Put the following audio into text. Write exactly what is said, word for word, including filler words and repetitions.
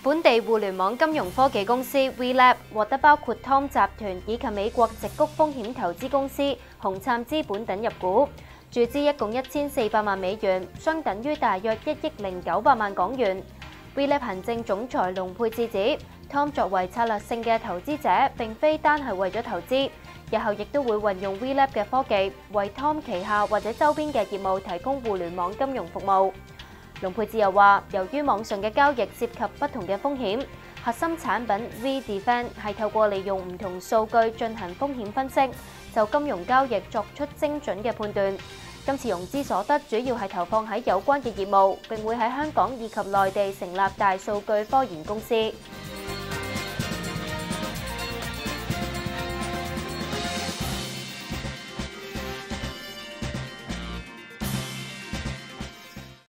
本地互聯網金融科技公司 WeLab 獲得包括 Tom 集團以及美國矽谷風險投資公司紅杉資本等入股，注資一共一千四百萬美元，相等於大約一億零九百萬港元。WeLab 行政總裁龍佩智指 ，Tom 作為策略性嘅投資者，並非單係為咗投資，日後亦都會運用 WeLab 嘅科技，為 Tom 旗下或者周邊嘅業務提供互聯網金融服務。龍佩智又話，由於網上嘅交易涉及不同嘅風險，核心產品 V-Defend 係透過利用唔同數據進行風險分析，就金融交易作出精準嘅判斷。今次融資所得主要係投放喺有關嘅業務，並會喺香港以及內地成立大數據科研公司。